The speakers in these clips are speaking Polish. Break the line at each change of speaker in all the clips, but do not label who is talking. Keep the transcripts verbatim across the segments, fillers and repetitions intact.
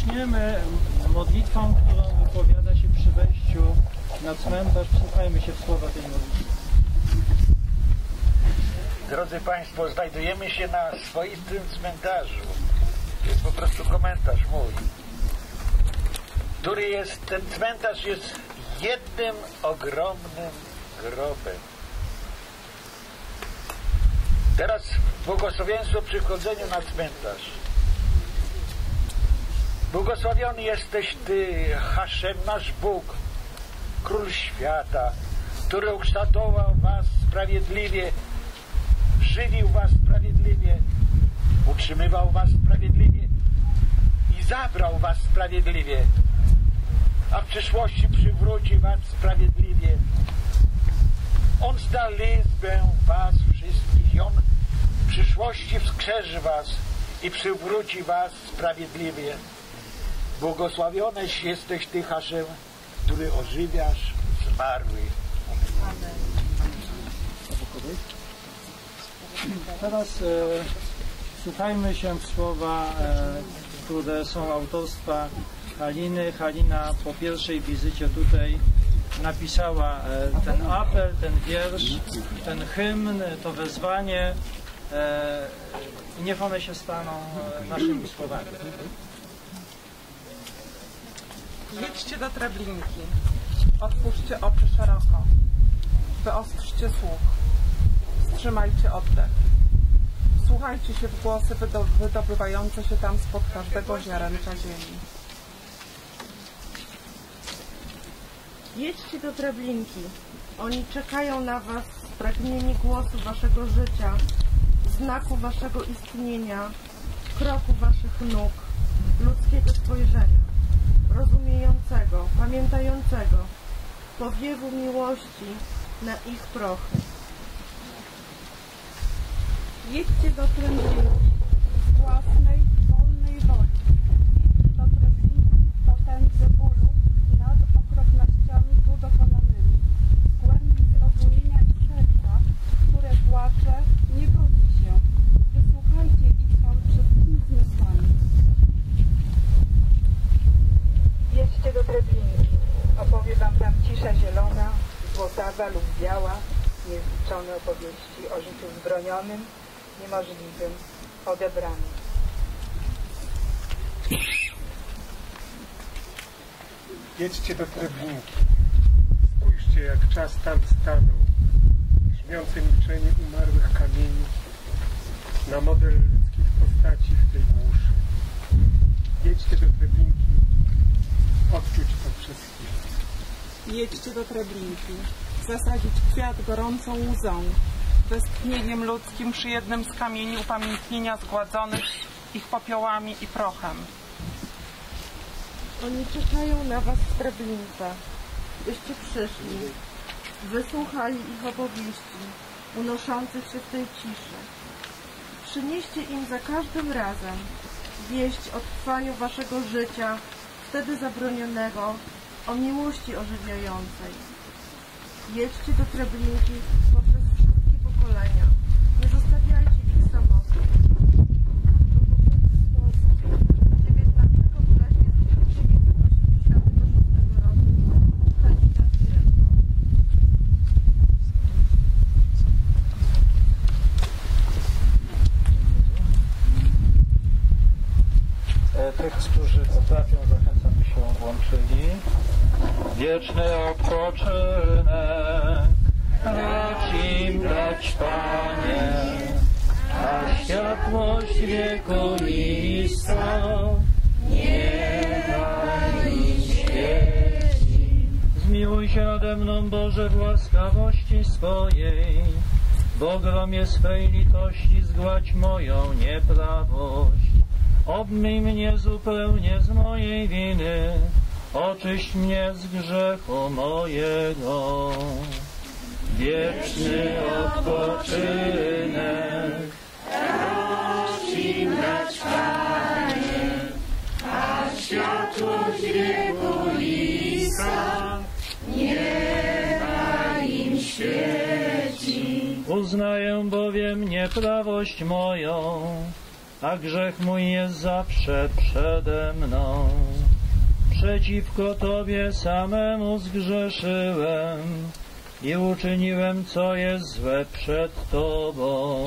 zaczniemy modlitwą, którą wypowiada się przy wejściu na cmentarz. Wsłuchajmy się w słowa tej modlitwy.
Drodzy Państwo, znajdujemy się na swoistym cmentarzu. To jest po prostu komentarz mój. Który jest, ten cmentarz jest jednym ogromnym grobem. Teraz błogosławieństwo przy wchodzeniu na cmentarz. Błogosławiony jesteś Ty, Haszem, nasz Bóg, Król świata, który ukształtował was sprawiedliwie, żywił was sprawiedliwie, utrzymywał was sprawiedliwie i zabrał was sprawiedliwie, a w przyszłości przywróci was sprawiedliwie. On zda liczbę was wszystkich i On w przyszłości wskrzeszy was i przywróci was sprawiedliwie. Błogosławioneś jesteś Ty, Haszem, który ożywiasz zmarłych.
Amen. Teraz e, słuchajmy się w słowa, e, które są autorstwa Haliny. Halina po pierwszej wizycie tutaj napisała e, ten apel, ten wiersz, ten hymn, to wezwanie e, i niech one się staną e, naszymi słowami.
Jedźcie do Treblinki, otwórzcie oczy szeroko, wyostrzcie słuch, wstrzymajcie oddech, wsłuchajcie się w głosy wydobywające się tam spod każdego ziarenka ziemi.
Jedźcie do Treblinki, oni czekają na was, spragnieni głosu waszego życia, znaku waszego istnienia, kroku waszych nóg, ludzkiego spojrzenia, rozumiejącego, pamiętającego, powiewu miłości na ich prochy.
Jedźcie do Treblinki z własnej, wolnej woli. Jedźcie do Treblinki w potędze bólu nad okropnościami tu dokonanymi. W głębi zrozumienia i serca, które płacze, nie godzi się. Wysłuchajcie ich tam wszystkimi zmysłami.
Jedźcie do Treblinki, opowie wam tam cisza zielona, złotawa lub biała, niezliczone opowieści o życiu zbronionym, niemożliwym, odebranym.
Jedźcie do Treblinki, spójrzcie jak czas tam stanął, brzmiące milczenie umarłych kamieni, na model ludzkich postaci w tej głuszy. Jedźcie do Treblinki, odczuć to przez chwilę.
Jedźcie do Treblinki, zasadzić kwiat gorącą łzą, westchnieniem ludzkim przy jednym z kamieni upamiętnienia zgładzonych ich popiołami i prochem.
Oni czekają na was w Treblince, byście przyszli, wysłuchali ich opowieści, unoszących się w tej ciszy. Przynieście im za każdym razem wieść o trwaniu waszego życia, wtedy zabronionego, o miłości ożywiającej. Jedźcie do Treblinki poprzez wszystkie pokolenia. Nie zostawiajcie ich samotnych. To dziewiętnastego września tysiąc dziewięćset osiemdziesiątego szóstego roku Halina Firenko.
Tych, którzy potrafią, zachęcam, by się włączyli. Wieczny odpoczynek racz im dać, Panie, a światłość wiekuista niechaj im świeci. Zmiłuj się nade mną, Boże, w łaskawości swojej, w ogromie swej litości zgładź moją nieprawość. Obmyj mnie zupełnie z mojej winy, oczyść mnie z grzechu mojego. Wieczny odpoczynek racz im dać, Panie, a światłość wiekuista niechaj im świeci. Uznaję bowiem nieprawość moją a grzech mój jest zawsze przede mną. Przeciwko Tobie samemu zgrzeszyłem i uczyniłem, co jest złe przed Tobą.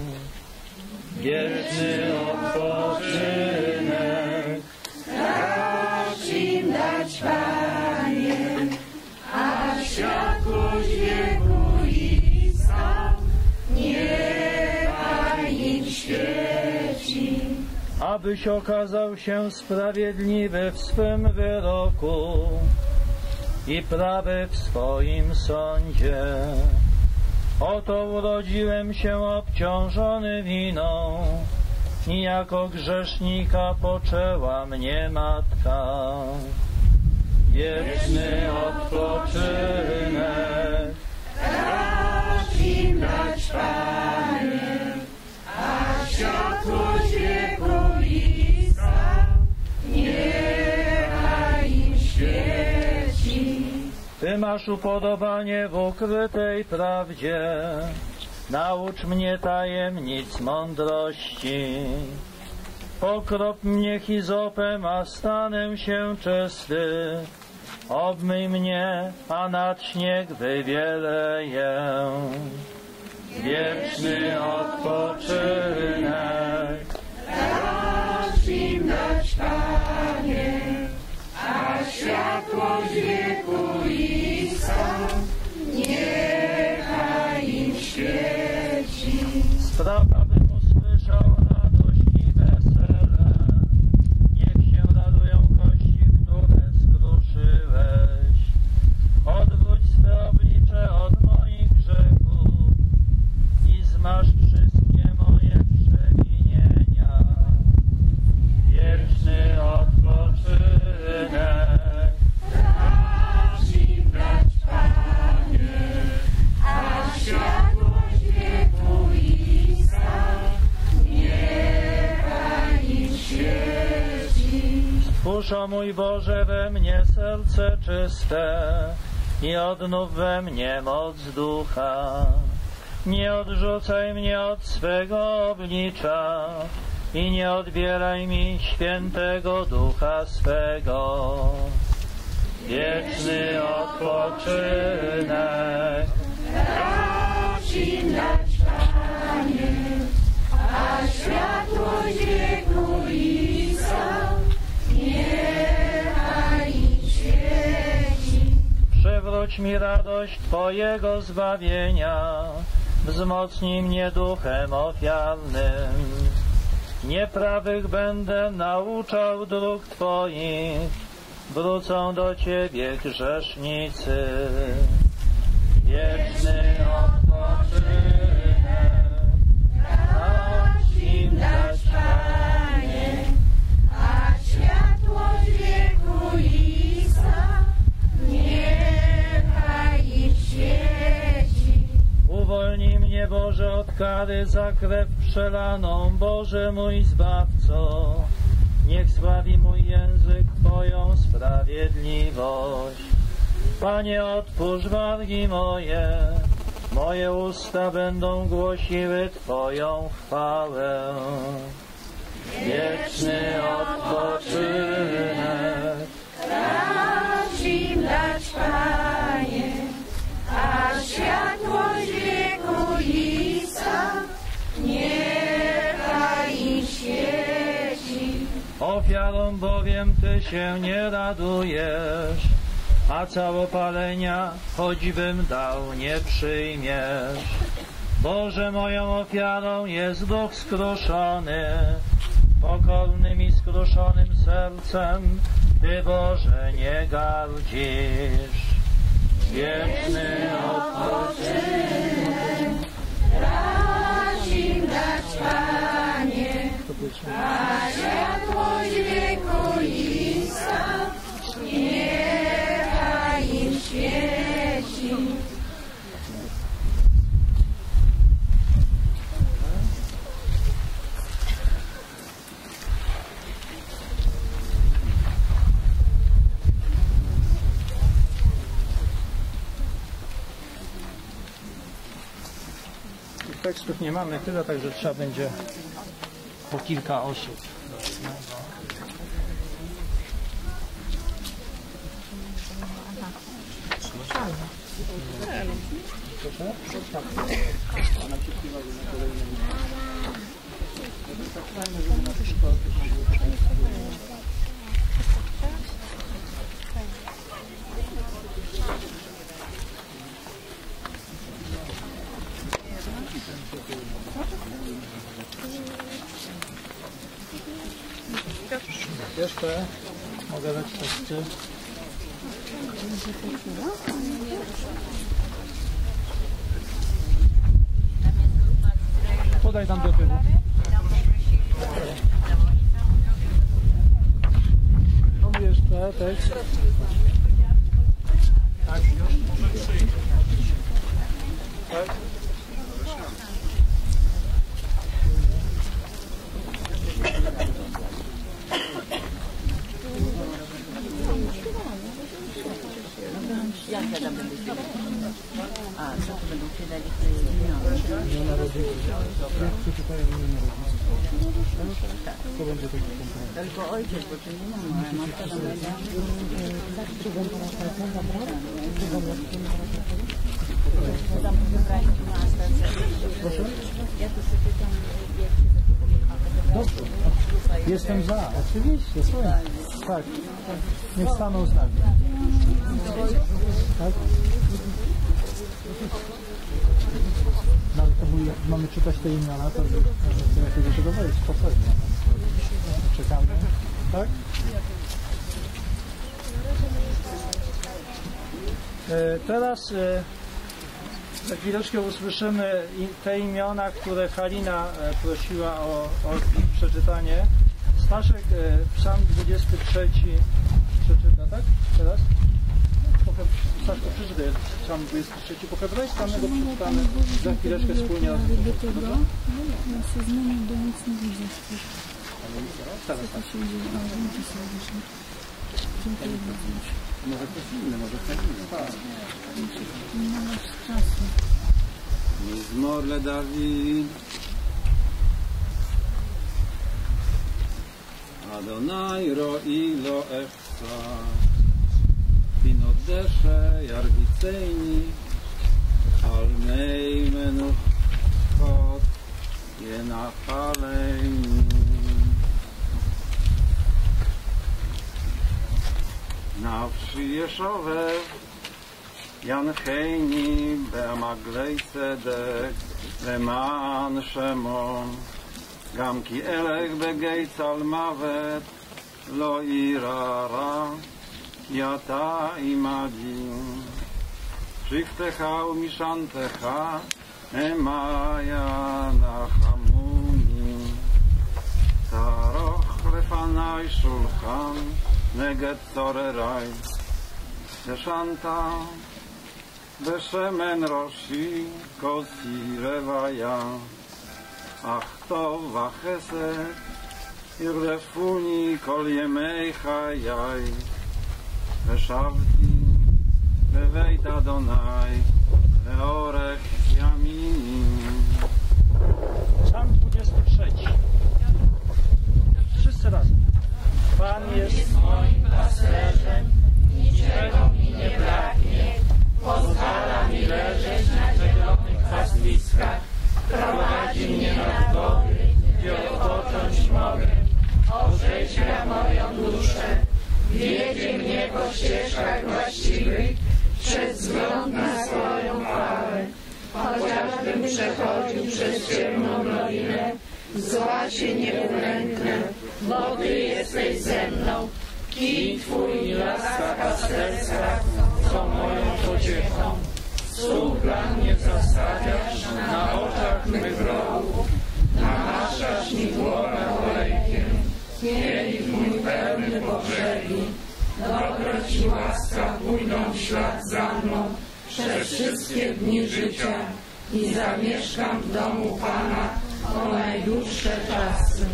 Wieczny odpoczynek
racz im dać, Panie, a światłość wieku i sam niechaj im świeci.
Abyś okazał się sprawiedliwy w swym wyroku i prawy w swoim sądzie. Oto urodziłem się obciążony winą i jako grzesznika poczęła mnie matka. Wieczny odpoczynek
racz im dać, Panie, a światłość wieku i sam niechaj im świeci.
Ty masz upodobanie w ukrytej prawdzie, naucz mnie tajemnic mądrości. Pokrop mnie hizopem, a stanę się czysty. Obmyj mnie, a nad śnieg wywieleję. Wieczny odpoczynek
racz im dać, Panie, a światłość wieku i sam niechaj im świeci.
Sprawa, bym usłyszał radość i wesele. Niech się radują kości, które skruszyłeś. Odwróć swe oblicze od moich grzechów i zmasz wszystkie moje przewinienia. Wieczny odpoczynek
racz im dać, Panie, a światłość wieku i sam niechaj im świeci.
Stwórz, o mój Boże, we mnie serce czyste i odnów we mnie moc ducha. Nie odrzucaj mnie od swego oblicza i nie odbieraj mi świętego ducha swego. Wieczny odpoczynek
Racz im dać, Panie, a światłość wieku i sam niechaj im świeci.
przywróć mi radość Twojego zbawienia, wzmocnij mnie duchem ofiarnym. Nieprawych będę nauczał dróg Twoich, wrócą do Ciebie grzesznicy. Wieczny odpoczynek racz im dać,
Panie, a światłość wieku i sam niechaj im świeci.
Uwolnij mnie, Boże, od kary za krew przelaną, Boże mój Zbawco. Niech sławi mój język Twoją sprawiedliwość. Panie, odpuszcz wargi moje, moje usta będą głosiły Twoją chwałę. Wieczny odpoczynek
Racz im dać, Panie, a światłość wieku i sam niechaj im świeci.
ofiarą bowiem Ty się nie radujesz, a całopalenia choćbym dał nie przyjmiesz. Boże, moją ofiarą jest duch skruszony, pokornym i skruszonym sercem Ty, Boże, nie gardzisz. Wieczny odpoczynek
Racz im dać, Panie, a światłość wieku i sam niechaj im świeci.
Tekstów nie mamy tyle, także trzeba będzie po kilka osób. Jeszcze mogę dać testy. Podaj tam do tyłu. Mam jeszcze tekst. Tak, tak.
Jak ja tam będę śpiewać? A, co to będą śpiewać imiona?
Imiona rodziców. Jak przeczytają imiona rodziców? Tak. To będzie taki kompromis.
Tylko ojciec, bo to nie mama, ale matka tam będzie. Tam wybrać na stację. Ja tu się pytam, jak się
Dobrze. Jestem za, oczywiście, słuchaj. Tak, niech staną z nami. Tak? No ale to były, jak mamy czytać te imiona, to lepiej do tego wejść, spokojnie. Czekamy, tak? E, teraz e, za chwileczkę usłyszymy te imiona, które Halina prosiła o, o przeczytanie. Staszek, psalm dwudziesty trzeci przeczyta, tak? Teraz? Staszek, przeczytaj psalm dwudziesty trzeci po hebrajsku, a my go przeczytamy za chwileczkę wspólnie.
Do tego, ja się z nimi do nic nie widzę.
Teraz tak.
Dziękuję bardzo.
Może ktoś inny, może ktoś inny.
Tak.
Nie masz czasu.
Mizmor le Dawid. Adonai ro'i lo echsa. Pinot deshe yargitzeini. Al mei menuchot yenachaleini. Nafshi yeshovev Yancheini be'amaglei tzedek leman shemo Gam ki elech begei tzal mavet lo ira ra ki ata imadi Shiftecha umishantecha emaya nachamuni Taroch lefanai shulchan neged tzorerai Yeshanta Beshemen Roshi Kosi Revaya Ach Tov Vachesed Yirlefuni Kol Yemei Chayai Veshavti Beveit Adonai Leorech Yaminim.
Psalm dwudziesty trzeci. Wszyscy razem. Pan jest moim pasterzem, niczego mi nie braknie. Pozwala mi leżeć na zielonych pastwiskach. Prowadzi mnie nad wody, gdzie odpocząć mogę. Orzeźwia moją duszę. Wiedzie mnie po ścieżkach właściwych, przez wzgląd na swoją chwałę. Chociażbym przechodził przez ciemną dolinę, zła się nie ulęknę, bo Ty jesteś ze mną. Kij Twój i laska pasterska są moją pociechą. Stół dla mnie zastawiasz na oczach mych wrogów, namaszasz mi głowę olejkiem, kielich mój pełny po brzegi. Dobroć i łaska pójdą w ślad za mną przez wszystkie dni życia i zamieszkam w domu Pana o najdłuższe czasy.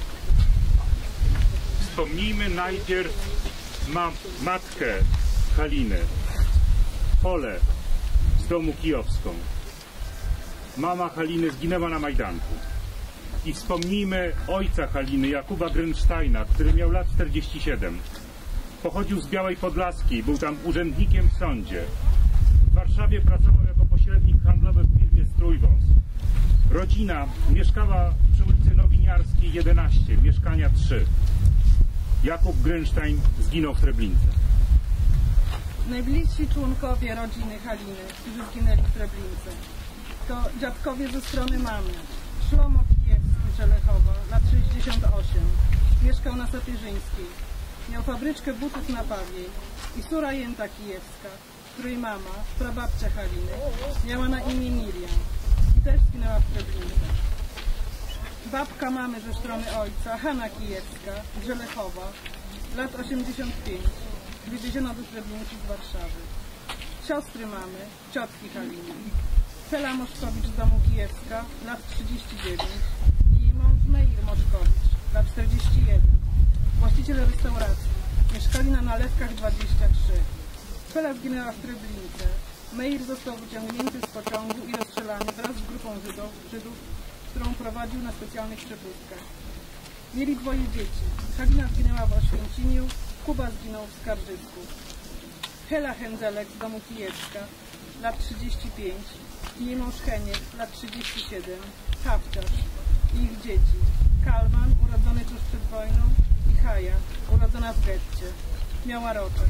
Wspomnijmy najpierw ma matkę Haliny, Olę z domu kijowską. Mama Haliny zginęła na Majdanku I wspomnijmy ojca Haliny, Jakuba Grünsteina, który miał lat czterdzieści siedem. Pochodził z Białej Podlaskiej, był tam urzędnikiem w sądzie. W Warszawie pracował jako pośrednik handlowy w firmie Strójwąs. Rodzina mieszkała przy ulicy Nowiniarskiej jedenaście, mieszkania trzy. Jakub Grünstein zginął w Treblince.
Najbliżsi członkowie rodziny Haliny, którzy zginęli w Treblince, to dziadkowie ze strony mamy. Szlomo Kijewski z Żelechowa, lat sześćdziesiąt osiem. Mieszkał na Sapieżyńskiej. Miał fabryczkę butów na Pawiej. I córa Jęta Kijewska, której mama, prababcia Haliny, miała na imię Miriam. I też zginęła w Treblince. Babka mamy ze strony ojca, Hanna Kijewska z Żelechowa, lat osiemdziesiąt pięć. Wywieziona do Treblinki z Warszawy. Siostry mamy, ciotki Haliny. Hela Moszkowicz z domu Kijewska, lat trzydzieści dziewięć. I jej mąż Meir Moszkowicz, lat czterdzieści jeden. Właściciel restauracji. Mieszkali na Nalewkach dwadzieścia trzy. Hela zginęła w Treblince. Meir został wyciągnięty z pociągu i rozstrzelany wraz z grupą Żydów, Żydów, którą prowadził na specjalnych przepustkach. Mieli dwoje dzieci. Halina zginęła w Oświęcimiu, Kuba zginął w Skarżysku. Hela Hędzelek z domu Kijewska, lat trzydzieści pięć. I jej mąż Heniek, lat trzydzieści siedem. Hawciarz. I ich dzieci. Kalman, urodzony tuż przed wojną, i Haja, urodzona w getcie. Miała roczek.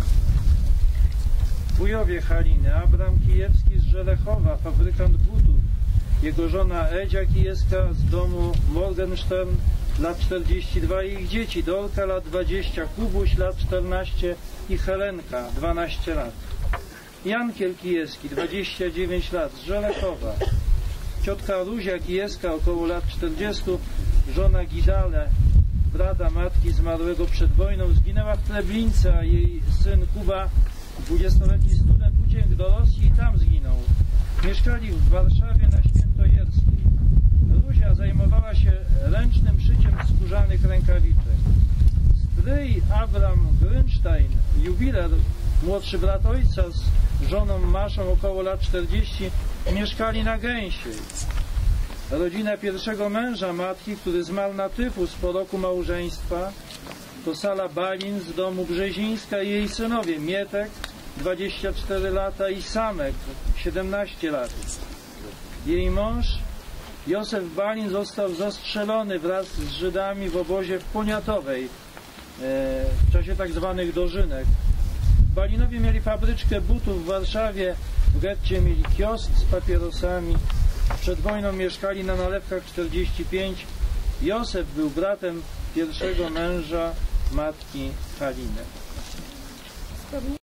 Wujowie Haliny, Abram Kijewski z Żelechowa, fabrykant butów. Jego żona Edzia Kijewska z domu Morgenstern, lat czterdzieści dwa, i ich dzieci, Dorka, lat dwadzieścia, Kubuś, lat czternaście i Helenka, dwanaście lat. Jankiel Kijewski, dwadzieścia dziewięć lat, z Żelechowa. Ciotka Ruzia Kijewska, około lat czterdziestu, żona Gidale, brata matki zmarłego przed wojną, zginęła w Treblince, a jej syn Kuba, dwudziestoletni student, uciekł do Rosji i tam zginął. Mieszkali w Warszawie na Świętojerskiej. Ruzia zajmowała się ręcznym szyciem skórzanych rękawiczek. Stryj Abram Grünstein, jubiler, młodszy brat ojca z żoną Maszą, około lat czterdziestu, mieszkali na Gęsiej. Rodzina pierwszego męża matki, który zmarł na tyfus po roku małżeństwa, to Sala Balin z domu Brzezińska i jej synowie Mietek, dwadzieścia cztery lata, i Samek, siedemnaście lat. Jej mąż Józef Balin został zastrzelony wraz z Żydami w obozie w Poniatowej e, w czasie tak zwanych dożynek. Balinowie mieli fabryczkę butów w Warszawie, w getcie mieli kiosk z papierosami. Przed wojną mieszkali na Nalewkach czterdzieści pięć. Józef był bratem pierwszego męża matki Haliny.